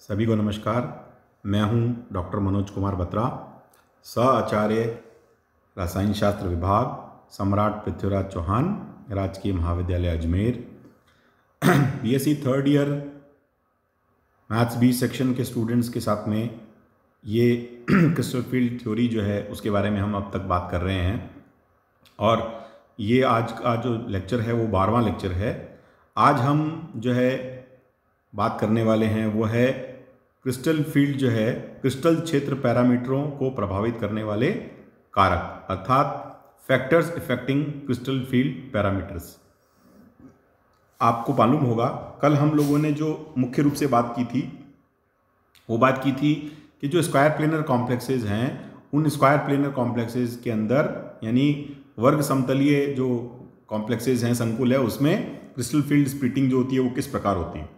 सभी को नमस्कार। मैं हूं डॉक्टर मनोज कुमार बत्रा, सह-आचार्य रसायन शास्त्र विभाग, सम्राट पृथ्वीराज चौहान, राजकीय महाविद्यालय Ajmer. BSc third year maths B section के स्टूडेंट्स के साथ में ये क्रिस्टल फील्ड थ्योरी जो है उसके बारे में हम अब तक बात कर रहे हैं। और ये आज का जो लेक्चर है वो 12वां लेक्चर है। आज हम जो है बात करने वाले हैं वो है क्रिस्टल फील्ड जो है क्रिस्टल क्षेत्र पैरामीटरों को प्रभावित करने वाले कारक, अर्थात factors affecting crystal field parameters. आपको मालूम होगा कल हम लोगों ने जो मुख्य रूप से बात की थी वो बात की थी कि जो स्क्वायर प्लेनर कॉम्प्लेक्सेस हैं उन स्क्वायर प्लेनर कॉम्प्लेक्सेस के अंदर यानी वर्ग समतलीय जो कॉम्प्लेक्सेस हैं, संकुल है, उसमें क्रिस्टल फील्ड स्प्लिटिंग जो होती है वो किस प्रकार होती है।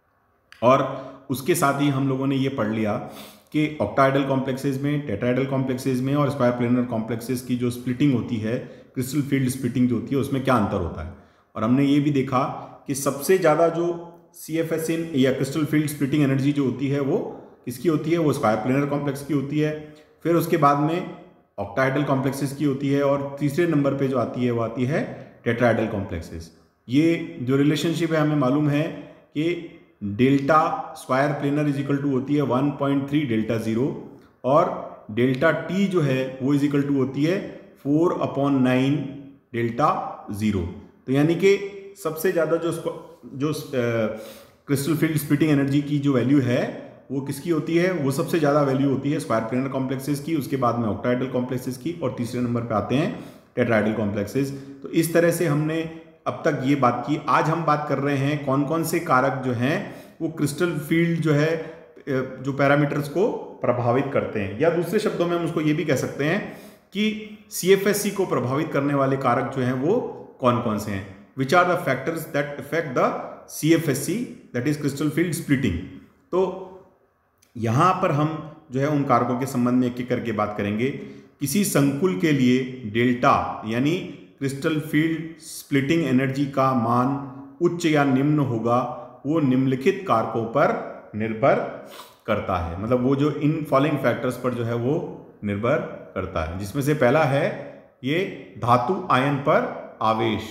और उसके साथ ही हम लोगों ने ये पढ़ लिया कि ऑक्टाहेड्रल कॉम्प्लेक्सेस में, टेट्राहेड्रल कॉम्प्लेक्सेस में और स्क्वायर प्लेनर कॉम्प्लेक्सेस की जो स्प्लिटिंग होती है, क्रिस्टल फील्ड स्प्लिटिंग जो होती है, उसमें क्या अंतर होता है। और हमने ये भी देखा कि सबसे ज़्यादा जो CFSN या क्रिस्टल फील्ड स्प्लिटिंग एनर्जी जो होती है वो किसकी होती है, वो स्क्वायर प्लेनर कॉम्प्लेक्स की होती है। फिर उसके बाद में ऑक्टाहेड्रल कॉम्प्लेक्सेस की होती है और तीसरे नंबर पे जो आती है वो आती है टेट्राहेड्रल कॉम्प्लेक्सेस। ये जो रिलेशनशिप है हमें मालूम है कि delta square planar is equal to होती है 1.3 डेल्टा 0 और डेल्टा टी जो है वो इज इक्वल टू होती है 4/9 डेल्टा 0। तो यानी कि सबसे ज़्यादा जो क्रिस्टल फील्ड स्प्लिटिंग एनर्जी की जो वैल्यू है वो किसकी होती है, वो सबसे ज़्यादा वैल्यू होती है स्क्वायर प्लेनर कॉम्प्लेक्सेस की, उसके बाद में ऑक्टाहेड्रल कॉम्प्लेक्सेस की और तीसरे नंबर पे आते हैं टेट्राहेड्रल कॉम्प्लेक्सेस। तो इस तरह से हमने अब तक ये बात की। आज हम बात कर रहे हैं कौन कौन से कारक जो हैं वो क्रिस्टल फील्ड जो है जो पैरामीटर्स को प्रभावित करते हैं, या दूसरे शब्दों में हम उसको ये भी कह सकते हैं कि CFSC को प्रभावित करने वाले कारक जो हैं वो कौन कौन से हैं। Which are the factors that affect the CFSC, that is crystal field splitting. तो यहां पर हम जो है उन कारकों के संबंध में एक एक करके बात करेंगे। किसी संकुल के लिए डेल्टा यानी क्रिस्टल फील्ड स्प्लिटिंग एनर्जी का मान उच्च या निम्न होगा, वो निम्नलिखित कारकों पर निर्भर करता है। मतलब वो जो इन फॉलोइंग फैक्टर्स पर जो है वो निर्भर करता है, जिसमें से पहला है ये धातु आयन पर आवेश,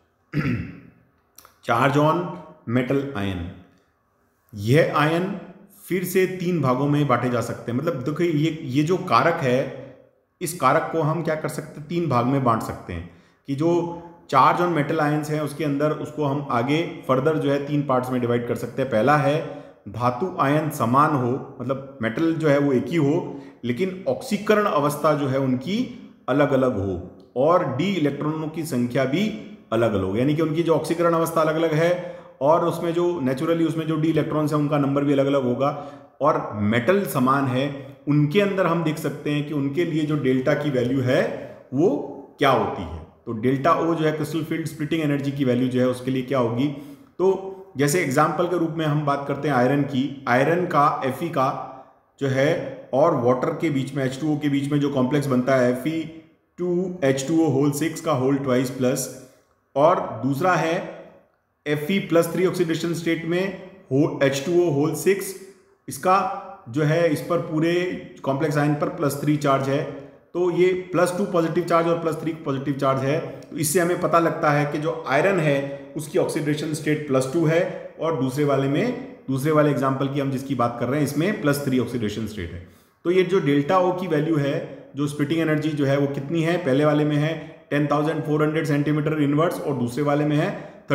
चार्ज ऑन मेटल आयन। यह आयन फिर से 3 भागों में बांटे जा सकते हैं। मतलब देखिए ये जो कारक है, इस कारक को हम क्या कर सकते हैं, 3 भाग में बांट सकते हैं कि जो चार्ज ऑन मेटल आयंस है उसके अंदर उसको हम आगे फर्दर जो है 3 पार्ट्स में डिवाइड कर सकते हैं। पहला है धातु आयन समान हो, मतलब मेटल जो है वो एक ही हो लेकिन ऑक्सीकरण अवस्था जो है उनकी अलग अलग हो और डी इलेक्ट्रॉनों की संख्या भी अलग अलग हो, यानी कि उनकी जो ऑक्सीकरण अवस्था अलग अलग है और उसमें जो नेचुरली उसमें जो डी इलेक्ट्रॉन्स है उनका नंबर भी अलग अलग होगा। और मेटल समान है, उनके अंदर हम देख सकते हैं कि उनके लिए जो डेल्टा की वैल्यू है वो क्या होती है। तो डेल्टा O जो है क्रिस्टल फील्ड स्प्लिटिंग एनर्जी की वैल्यू जो है उसके लिए क्या होगी। तो जैसे एग्जांपल के रूप में हम बात करते हैं आयरन की, आयरन का Fe का जो है और वाटर के बीच में H2O के बीच में जो कॉम्प्लेक्स बनता है Fe2H2O होल 6 का होल ट्वाइस प्लस, और दूसरा है Fe+3 ऑक्सीडेशन स्टेट में H2O होल 6, इसका जो है इस पर पूरे कॉम्प्लेक्स आयन पर +3 चार्ज है। तो ये +2 पॉजिटिव चार्ज और +3 पॉजिटिव चार्ज है। तो इससे हमें पता लगता है कि जो आयरन है उसकी ऑक्सीडेशन स्टेट +2 है और दूसरे वाले एग्जांपल की हम जिसकी बात कर रहे हैं इसमें +3 ऑक्सीडेशन स्टेट है। तो ये जो डेल्टा O की वैल्यू है, जो स्प्लिटिंग एनर्जी जो है वो कितनी है, पहले वाले में है 10,400 सेंटीमीटर इनवर्स और दूसरे वाले में है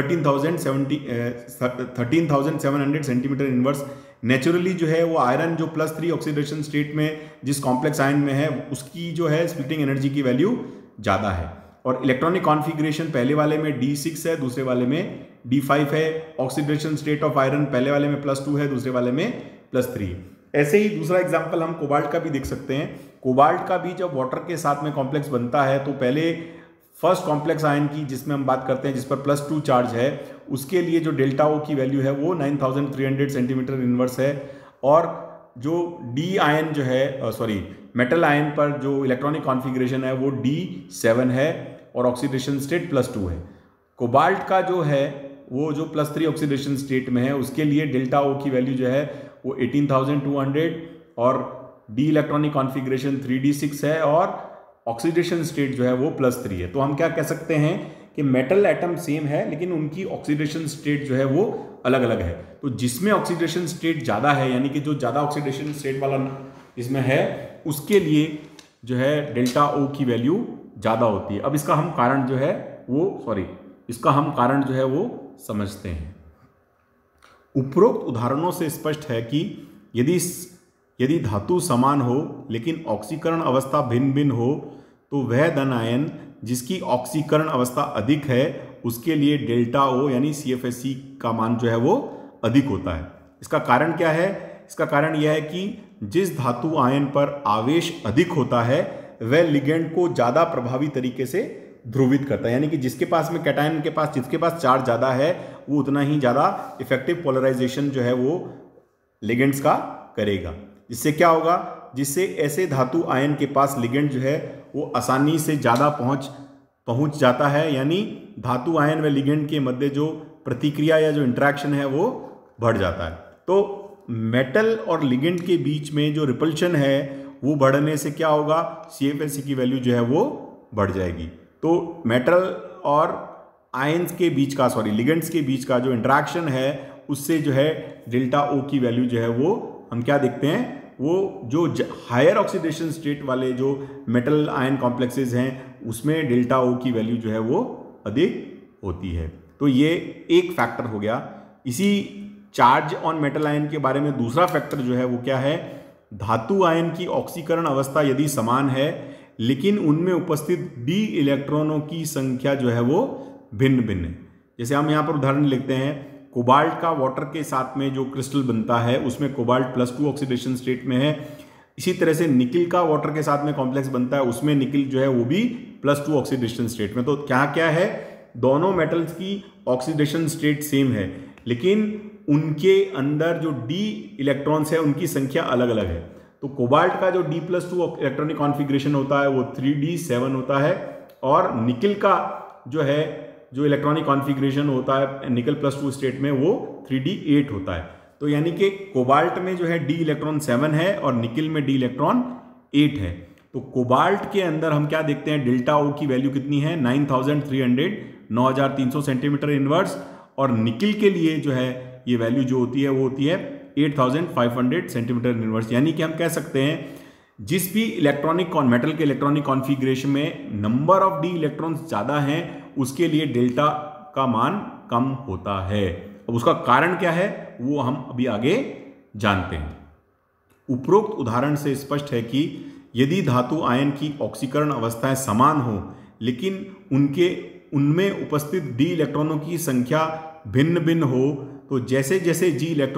13,700 सेंटीमीटर इनवर्स। नेचुरली जो है वो आयरन जो +3 ऑक्सीडेशन स्टेट में जिस कॉम्प्लेक्स आयन में है उसकी जो है स्प्लिटिंग एनर्जी की वैल्यू ज़्यादा है। और इलेक्ट्रॉनिक कॉन्फ़िगरेशन पहले वाले में D6 है, दूसरे वाले में D5 है। ऑक्सीडेशन स्टेट ऑफ आयरन पहले वाले में +2 है, दूसरे वाले में +3। ऐसे ही दूसरा एग्जाम्पल हम कोबाल्ट का भी देख सकते हैं। कोबाल्ट का भी जब वाटर के साथ में कॉम्प्लेक्स बनता है तो पहले फर्स्ट कॉम्प्लेक्स आयन की जिसमें हम बात करते हैं जिस पर +2 चार्ज है, उसके लिए जो डेल्टा O की वैल्यू है वो 9300 सेंटीमीटर इनवर्स है। और जो डी आयन जो है मेटल आयन पर जो इलेक्ट्रॉनिक कॉन्फ़िगरेशन है वो D7 है और ऑक्सीडेशन स्टेट +2 है। कोबाल्ट का जो है वो जो +3 ऑक्सीडेशन स्टेट में है उसके लिए डेल्टा O की वैल्यू जो है वो 18,200 और डी इलेक्ट्रॉनिक कॉन्फ़िगरेशन 3d6 है और ऑक्सीडेशन स्टेट जो है वो +3 है। तो हम क्या कह सकते हैं कि मेटल एटम सेम है लेकिन उनकी ऑक्सीडेशन स्टेट जो है वो अलग अलग है। तो जिसमें ऑक्सीडेशन स्टेट ज़्यादा है, यानी कि जो ज़्यादा ऑक्सीडेशन स्टेट वाला इसमें है, उसके लिए जो है डेल्टा ओ की वैल्यू ज़्यादा होती है। अब इसका हम कारण जो है वो समझते हैं। उपरोक्त उदाहरणों से स्पष्ट है कि यदि धातु समान हो लेकिन ऑक्सीकरण अवस्था भिन्न भिन्न हो तो वह धन आयन जिसकी ऑक्सीकरण अवस्था अधिक है उसके लिए डेल्टा ओ यानी CFSE का मान जो है वो अधिक होता है। इसका कारण क्या है? इसका कारण यह है कि जिस धातु आयन पर आवेश अधिक होता है वह लिगेंड को ज़्यादा प्रभावी तरीके से ध्रुवित करता है, यानी कि जिसके पास में कैटायन के पास जिसके पास चार्ज ज़्यादा है वो उतना ही ज़्यादा इफेक्टिव पोलराइजेशन जो है वो लिगेंड्स का करेगा। जिससे क्या होगा? जिससे ऐसे धातु आयन के पास लिगेंड जो है वो आसानी से ज़्यादा पहुंच जाता है, यानी धातु आयन व लिगेंड के मध्य जो प्रतिक्रिया या जो इंटरेक्शन है वो बढ़ जाता है। तो मेटल और लिगेंड के बीच में जो रिपल्शन है वो बढ़ने से क्या होगा? CFSE की वैल्यू जो है वो बढ़ जाएगी। तो मेटल और आयंस के बीच का लिगेंड्स के बीच का जो इंटरेक्शन है उससे जो है डेल्टा ओ की वैल्यू जो है वो हम क्या देखते हैं, वो जो हायर ऑक्सीडेशन स्टेट वाले जो मेटल आयन कॉम्प्लेक्सेस हैं उसमें डेल्टा ओ की वैल्यू जो है वो अधिक होती है। तो ये एक फैक्टर हो गया। इसी चार्ज ऑन मेटल आयन के बारे में दूसरा फैक्टर जो है वो क्या है? धातु आयन की ऑक्सीकरण अवस्था यदि समान है लेकिन उनमें उपस्थित डी इलेक्ट्रॉनों की संख्या जो है वो भिन्न भिन्न है। जैसे हम यहाँ पर उदाहरण लिखते हैं, कोबाल्ट का वाटर के साथ में जो क्रिस्टल बनता है उसमें कोबाल्ट +2 ऑक्सीडेशन स्टेट में है। इसी तरह से निकिल का वाटर के साथ में कॉम्प्लेक्स बनता है, उसमें निकिल जो है वो भी +2 ऑक्सीडेशन स्टेट में। तो क्या क्या है? दोनों मेटल्स की ऑक्सीडेशन स्टेट सेम है लेकिन उनके अंदर जो डी इलेक्ट्रॉन्स है उनकी संख्या अलग अलग है। तो कोबाल्ट का जो D+2 इलेक्ट्रॉनिक कॉन्फ़िगरेशन होता है वो 3d7 होता है और निकिल का जो इलेक्ट्रॉनिक कॉन्फ़िगरेशन होता है निकल +2 स्टेट में वो 3d8 होता है। तो यानी कि कोबाल्ट में जो है D इलेक्ट्रॉन 7 है और निकिल में D इलेक्ट्रॉन 8 है। तो कोबाल्ट के अंदर हम क्या देखते हैं? डेल्टा ओ की वैल्यू कितनी है? 9300 सेंटीमीटर इनवर्स, और निकिल के लिए जो है ये वैल्यू जो होती है वो होती है 8500 सेंटीमीटर इनवर्स। यानी कि हम कह सकते हैं जिस भी मेटल के इलेक्ट्रॉनिक कॉन्फ़िगरेशन में नंबर ऑफ डी इलेक्ट्रॉन्स ज़्यादा हैं उसके लिए डेल्टा का मान कम होता है। अब उसका कारण क्या है वो हम अभी आगे जानते हैं। उपरोक्त उदाहरण से स्पष्ट है कि यदि धातु आयन की ऑक्सीकरण अवस्थाएं समान हो लेकिन उनमें उपस्थित डी इलेक्ट्रॉनों की संख्या भिन्न भिन्न हो तो जैसे जैसे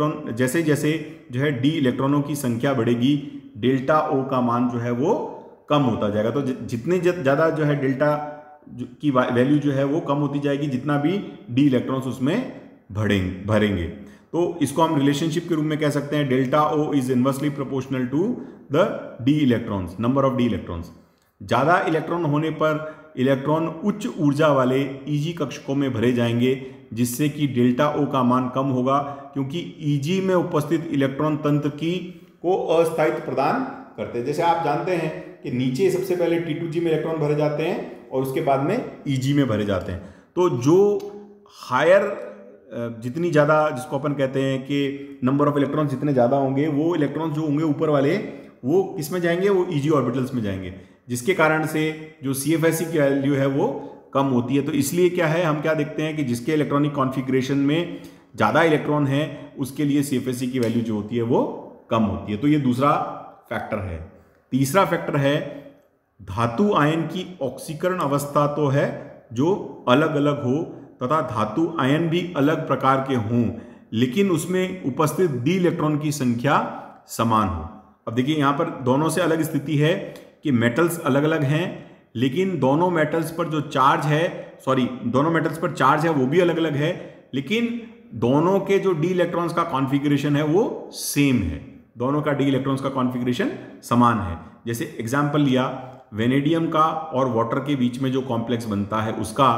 जो है डी इलेक्ट्रॉनों की संख्या बढ़ेगी डेल्टा ओ का मान जो है वो कम होता जाएगा। तो जितने ज़्यादा जो है डेल्टा की वैल्यू जो है वो कम होती जाएगी जितना भी डी इलेक्ट्रॉन्स उसमें भरेंगे। तो इसको हम रिलेशनशिप के रूप में कह सकते हैं, delta O is inversely proportional to the d electrons, number of d electrons. ज़्यादा इलेक्ट्रॉन होने पर इलेक्ट्रॉन उच्च ऊर्जा वाले ईजी कक्षकों में भरे जाएंगे जिससे कि डेल्टा ओ का मान कम होगा, क्योंकि ईजी में उपस्थित इलेक्ट्रॉन तंत्र को अस्थायित्व प्रदान करते हैं। जैसे आप जानते हैं कि नीचे सबसे पहले T2G में इलेक्ट्रॉन भरे जाते हैं और उसके बाद में ईजी में भरे जाते हैं। तो जो हायर जितनी ज़्यादा, जिसको अपन कहते हैं कि नंबर ऑफ इलेक्ट्रॉन जितने ज़्यादा होंगे वो इलेक्ट्रॉन जो होंगे ऊपर वाले वो किस में जाएंगे? वो ईजी ऑर्बिटल्स में जाएंगे, जिसके कारण से जो CFSE की वैल्यू है वो कम होती है। तो इसलिए क्या है, हम क्या देखते हैं कि जिसके इलेक्ट्रॉनिक कॉन्फ़िगरेशन में ज़्यादा इलेक्ट्रॉन है उसके लिए CFSE की वैल्यू जो होती है वो कम होती है। तो ये दूसरा फैक्टर है। तीसरा फैक्टर है धातु आयन की ऑक्सीकरण अवस्था तो है जो अलग अलग हो तथा धातु आयन भी अलग प्रकार के हों लेकिन उसमें उपस्थित डी इलेक्ट्रॉन की संख्या समान हो। अब देखिए यहाँ पर दोनों से अलग स्थिति है कि मेटल्स अलग अलग हैं लेकिन दोनों मेटल्स पर जो चार्ज है दोनों मेटल्स पर चार्ज है वो भी अलग अलग है, लेकिन दोनों के जो डी इलेक्ट्रॉन्स का कॉन्फ़िगरेशन है वो सेम है, दोनों का डी इलेक्ट्रॉन्स का कॉन्फ़िगरेशन समान है। जैसे एग्जाम्पल लिया, वेनेडियम का और वाटर के बीच में जो कॉम्प्लेक्स बनता है उसका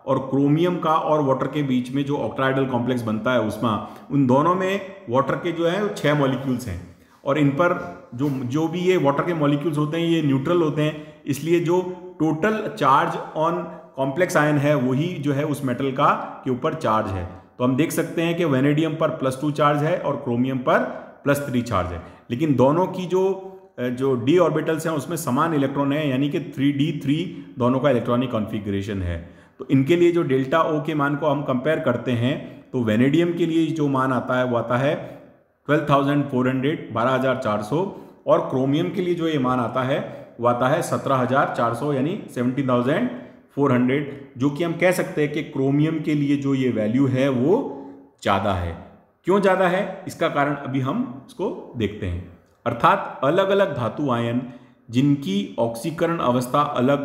और क्रोमियम का और वाटर के बीच में जो ऑक्टाहेड्रल कॉम्प्लेक्स बनता है उसमें, उन दोनों में वाटर के जो है 6 मॉलिक्यूल्स हैं और इन पर जो भी ये वाटर के मॉलिक्यूल्स होते हैं ये न्यूट्रल होते हैं, इसलिए जो total charge on complex ion है वही जो है उस मेटल का के ऊपर चार्ज है। तो हम देख सकते हैं कि वेनेडियम पर +2 चार्ज है और क्रोमियम पर +3 चार्ज है, लेकिन दोनों की जो डी ऑर्बिटल्स हैं उसमें समान इलेक्ट्रॉन है, यानी कि 3d3 दोनों का इलेक्ट्रॉनिक कॉन्फ़िगरेशन है। तो इनके लिए जो डेल्टा ओ के मान को हम कंपेयर करते हैं तो वेनेडियम के लिए जो मान आता है वो आता है 12,400 12,400 और क्रोमियम के लिए जो ये मान आता है वो आता है 17,400 यानी 17,400, जो कि हम कह सकते हैं कि क्रोमियम के लिए जो ये वैल्यू है वो ज़्यादा है। क्यों ज़्यादा है इसका कारण अभी हम इसको देखते हैं। अर्थात अलग अलग धातु आयन जिनकी ऑक्सीकरण अवस्था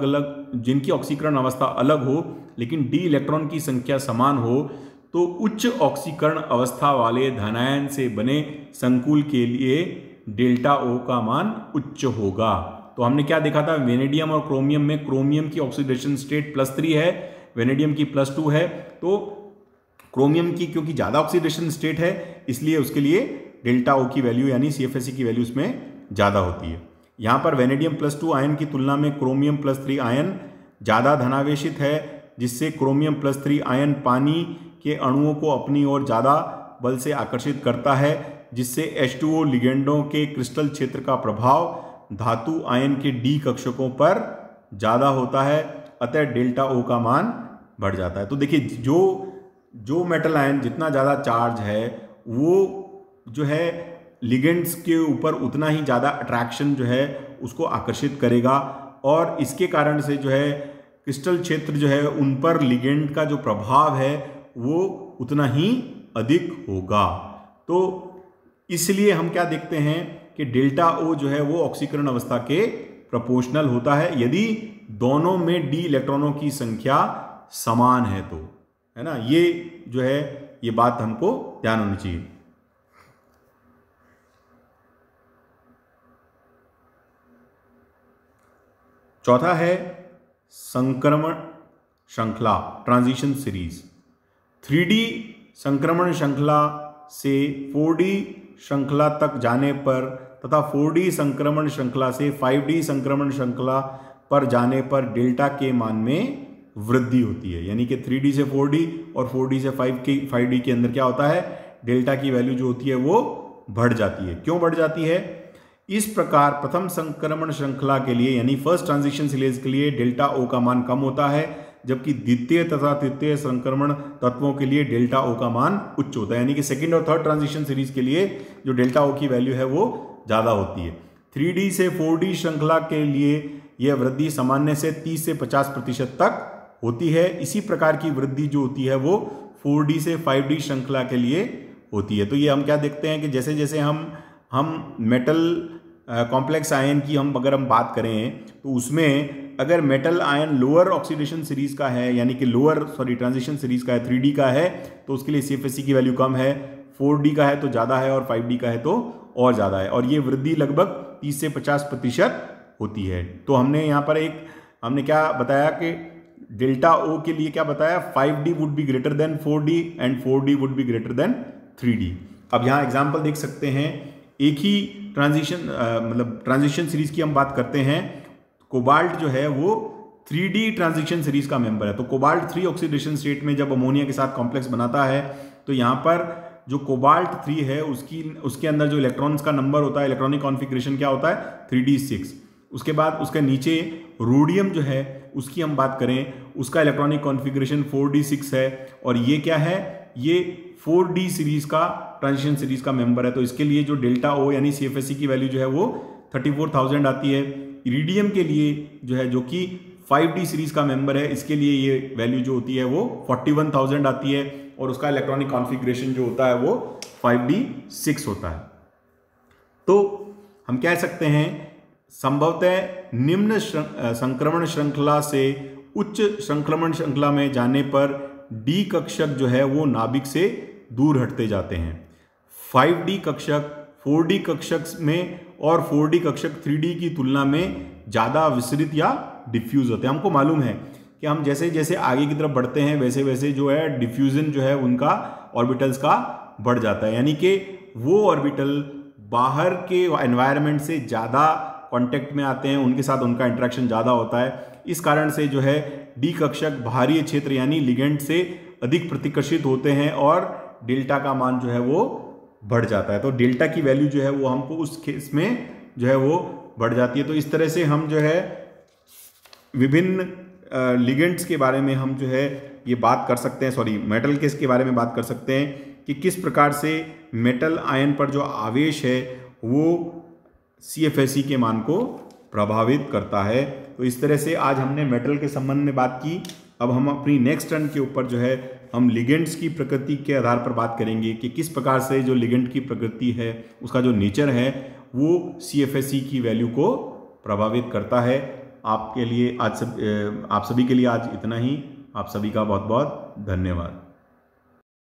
अलग हो लेकिन डी इलेक्ट्रॉन की संख्या समान हो, तो उच्च ऑक्सीकरण अवस्था वाले धनायन से बने संकुल के लिए डेल्टा ओ का मान उच्च होगा। तो हमने क्या देखा था, वेनेडियम और क्रोमियम में क्रोमियम की ऑक्सीडेशन स्टेट +3 है, वेनेडियम की +2 है। तो क्रोमियम की क्योंकि ज़्यादा ऑक्सीडेशन स्टेट है इसलिए उसके लिए डेल्टा ओ की वैल्यू यानी CFSE की वैल्यू उसमें ज़्यादा होती है। यहाँ पर वेनेडियम +2 आयन की तुलना में क्रोमियम +3 आयन ज़्यादा धनावेशित है, जिससे क्रोमियम +3 आयन पानी के अणुओं को अपनी ओर ज़्यादा बल से आकर्षित करता है, जिससे H2O लिगेंडों के क्रिस्टल क्षेत्र का प्रभाव धातु आयन के डी कक्षकों पर ज़्यादा होता है, अतः डेल्टा ओ का मान बढ़ जाता है। तो देखिए जो मेटल आयन जितना ज़्यादा चार्ज है वो जो है लिगेंड्स के ऊपर उतना ही ज़्यादा अट्रैक्शन जो है उसको आकर्षित करेगा और इसके कारण से जो है क्रिस्टल क्षेत्र जो है उन पर लिगेंड का जो प्रभाव है वो उतना ही अधिक होगा। तो इसलिए हम क्या देखते हैं कि डेल्टा ओ जो है वो ऑक्सीकरण अवस्था के प्रोपोर्शनल होता है यदि दोनों में डी इलेक्ट्रॉनों की संख्या समान है, तो है ना, ये जो है ये बात हमको ध्यान होनी चाहिए। चौथा है संक्रमण श्रृंखला, ट्रांजिशन सीरीज। 3D संक्रमण श्रृंखला से 4D श्रृंखला तक जाने पर तथा 4D संक्रमण श्रृंखला से 5D संक्रमण श्रृंखला पर जाने पर डेल्टा के मान में वृद्धि होती है, यानी कि 3D से 4D और 4D से 5D के अंदर क्या होता है, डेल्टा की वैल्यू जो होती है वो बढ़ जाती है। क्यों बढ़ जाती है? इस प्रकार प्रथम संक्रमण श्रृंखला के लिए यानी फर्स्ट ट्रांजिशन सीरीज के लिए डेल्टा ओ का मान कम होता है, जबकि द्वितीय तथा तृतीय संक्रमण तत्वों के लिए डेल्टा ओ का मान उच्च होता है, यानी कि सेकंड और थर्ड ट्रांजिशन सीरीज के लिए जो डेल्टा ओ की वैल्यू है वो ज़्यादा होती है। 3D से 4D श्रृंखला के लिए यह वृद्धि सामान्य से 30 से 50% तक होती है। इसी प्रकार की वृद्धि जो होती है वो 4D से 5D श्रृंखला के लिए होती है। तो ये हम क्या देखते हैं कि जैसे जैसे हम मेटल कॉम्प्लेक्स आयन की अगर हम बात करें तो उसमें अगर metal ion lower oxidation series का है यानी कि ट्रांजिशन सीरीज का है, 3D का है, तो उसके लिए CFSE की वैल्यू कम है, 4D का है तो ज़्यादा है और 5D का है तो और ज़्यादा है, और ये वृद्धि लगभग 30 से 50% होती है। तो हमने यहाँ पर हमने क्या बताया कि डेल्टा ओ के लिए क्या बताया, 5D would be greater than 4D and 4D would be greater than 3D। अब यहाँ एग्जाम्पल देख सकते हैं, एक ही ट्रांजिशन सीरीज की हम बात करते हैं। कोबाल्ट जो है वो 3D ट्रांजिशन सीरीज का मेंबर है। तो कोबाल्ट 3 ऑक्सीडेशन स्टेट में जब अमोनिया के साथ कॉम्प्लेक्स बनाता है तो यहाँ पर जो कोबाल्ट 3 है उसके अंदर जो इलेक्ट्रॉन्स का नंबर होता है, इलेक्ट्रॉनिक कॉन्फ़िगरेशन क्या होता है, 3D6। उसके बाद उसके नीचे रोडियम जो है उसकी हम बात करें, उसका इलेक्ट्रॉनिक कॉन्फ़िगरेशन 4D6 है, और ये क्या है, ये 4D सीरीज का ट्रांजिशन सीरीज का मेंबर है। तो इसके लिए जो डेल्टा ओ यानी CFSE की वैल्यू जो है वो 34,000 आती है। इरिडियम के लिए जो है, जो कि 5D सीरीज का मेंबर है, इसके लिए ये वैल्यू जो होती है वो 41,000 आती है, और उसका इलेक्ट्रॉनिक कॉन्फ़िगरेशन जो होता है वो 5D6 होता है। तो हम कह सकते हैं संभवतः निम्न संक्रमण श्रृंखला से उच्च संक्रमण श्रृंखला में जाने पर डी कक्षक जो है वो नाभिक से दूर हटते जाते हैं। 5D कक्षक 4D कक्षक में और 4D कक्षक 3D की तुलना में ज़्यादा विसरित या डिफ्यूज होते हैं। हमको मालूम है कि हम जैसे जैसे आगे की तरफ बढ़ते हैं वैसे वैसे जो है डिफ्यूजन जो है उनका ऑर्बिटल्स का बढ़ जाता है, यानी कि वो ऑर्बिटल बाहर के एनवायरनमेंट से ज़्यादा कांटेक्ट में आते हैं, उनके साथ उनका इंटरेक्शन ज़्यादा होता है। इस कारण से जो है डी कक्षक बाहरी क्षेत्र यानी लिगेंड से अधिक प्रतिकर्षित होते हैं और डेल्टा का मान जो है वो बढ़ जाता है। तो डेल्टा की वैल्यू जो है वो हमको उस केस में जो है वो बढ़ जाती है। तो इस तरह से हम जो है विभिन्न लिगेंड्स के बारे में हम जो है ये बात कर सकते हैं, सॉरी मेटल केस के बारे में बात कर सकते हैं कि किस प्रकार से मेटल आयन पर जो आवेश है वो CFSE के मान को प्रभावित करता है। तो इस तरह से आज हमने मेटल के संबंध में बात की। अब हम अपनी नेक्स्ट टर्न के ऊपर जो है हम लिगेंड्स की प्रकृति के आधार पर बात करेंगे कि किस प्रकार से जो लिगेंड की प्रकृति है उसका जो नेचर है वो CFSE की वैल्यू को प्रभावित करता है। आप सभी के लिए आज इतना ही। आप सभी का बहुत बहुत धन्यवाद।